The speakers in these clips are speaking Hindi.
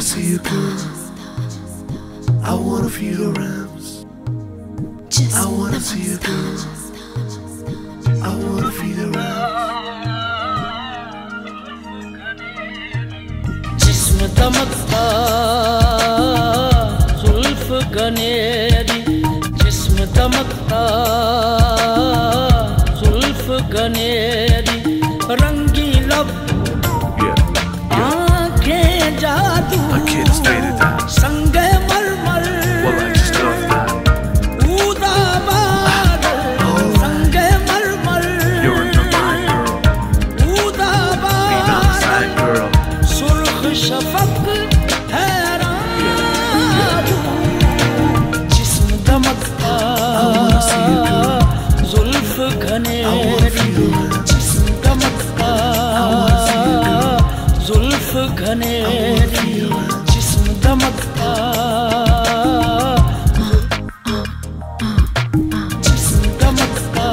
see you girl. I wanna feel your arms. I wanna see you girl. I wanna feel your arms. जिस्म दमकता जुल्फ गनेरी, जिस्म दमकता जुल्फ गनेरी, रंगी लब आँखें जादू, संगे मरमर ऊदा बादल, संगे मरमर ऊदा बादल, सुर्ख शफक हैरान, जिस्म दमकता जुल्फ घनेरी, जिस्म दमकता जुल्फ घनेरी, जिस्म दमकता जिस्म दमकता,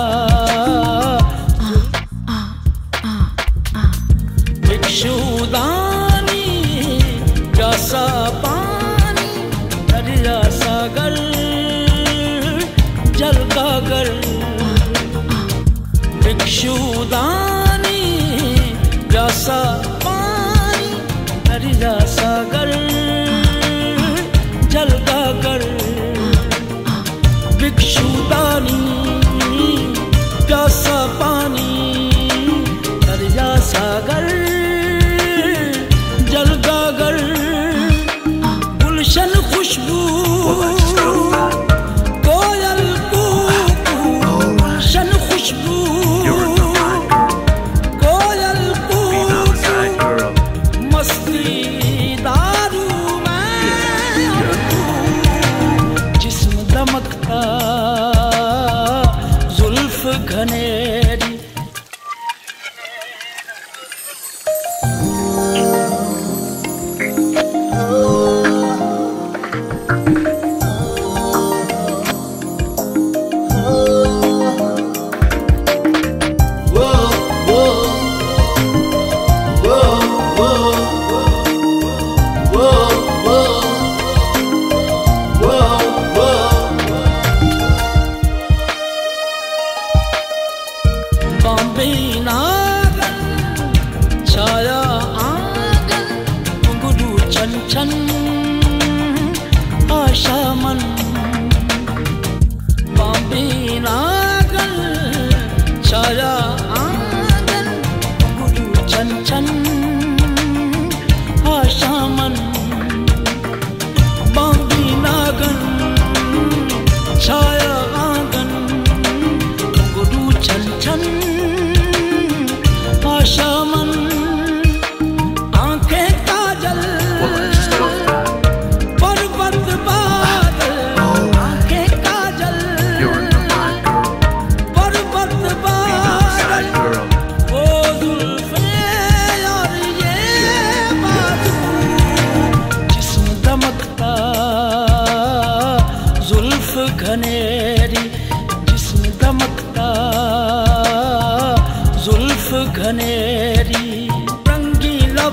भिक्षुदानी प्यासा पानी, दरिया सागर जल गागर, भिक्षुदानी प्यासा पानी, दरिया सागर जल गागर, भिक्षुदानी प्यासा पानी, दरिया सागर जल गागर, गुलशन खुशबू कोयल कूकू, गुलशन खुशबू कोयल कूकू, मस्ती दारू में तू, जिस्म दमकता जुल्फ घनेरी। बॉम्बे नागन छाया आंगन, घुंघरू छन छन आशा मन, बॉम्बे नागन छाया आंगन, घुंघरू छन छन आशा मन, बॉम्बे नागन छाया आंगन, घुंघरू छन छन आशा मन, आंखें काजल पर्वत बादल, आंखें काजल पर्वत बादल, वो जुल्फें और ये बाजू, जिस्म दमकता जुल्फ घनेरी, जिस्म दमकता जुल्फ घनेरी, रंगी लब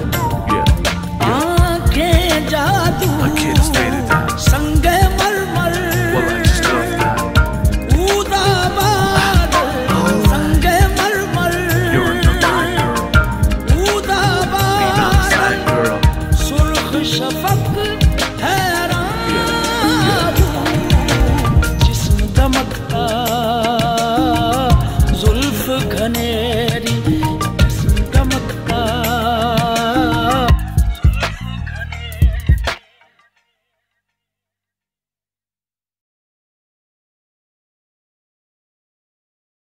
आँखें जादू, संगे मरमर ऊदा बादल, संगे मरमर ऊदा बादल, सुर्ख शफक